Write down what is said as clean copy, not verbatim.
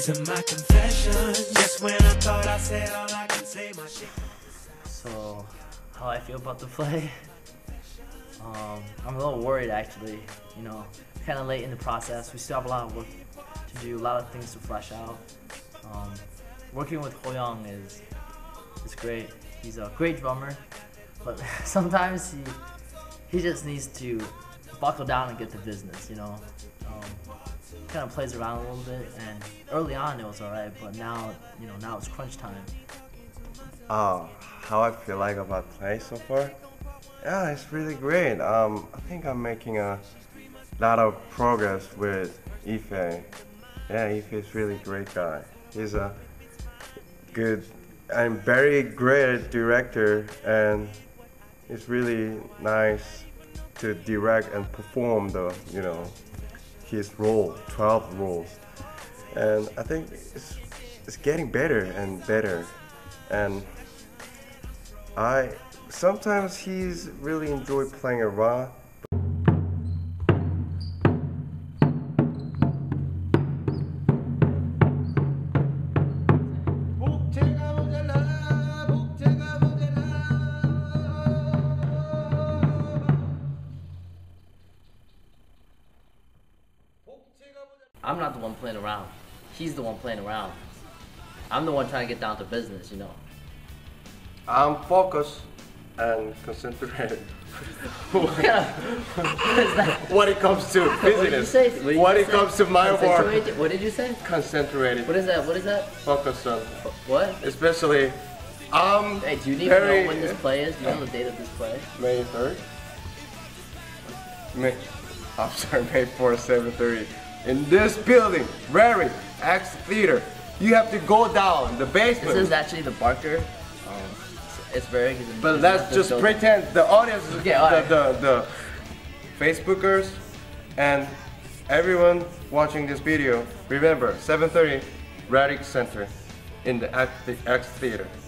These are my confessions. Just when I thought I said all I can say, my shit. So, how I feel about the play? I'm a little worried actually. You know, kind of late in the process. We still have a lot of work to do, a lot of things to flesh out. Working with Hoyeung is great. He's a great drummer, but sometimes he just needs to buckle down and get the business. You know, kind of plays around a little bit, and early on it was alright, but now now it's crunch time. How I feel like about play so far? Yeah, it's really great. I think I'm making a lot of progress with Yefei. Yeah, Yefei's really great guy. He's a good and very great director, and it's really nice to direct and perform the his role, 12 roles. And I think it's getting better and better. And sometimes he's really enjoyed playing around. I'm not the one playing around. He's the one playing around. I'm the one trying to get down to business, you know. I'm focused and concentrated. What is that? When it comes to business, when it comes to my work. What did you say? Concentrated. What is that? What is that? Focused on. What? Especially, hey, do you need to know when this play is? Do you know the date of this play? May 3rd? I'm sorry, May 4th, 7:30. In this building, Rary, X Theater. You have to go down the basement. This is actually the Barker. It's very good. But let's just pretend the audience is the Facebookers and everyone watching this video. Remember, 7:30, Radic Center in the X Theater.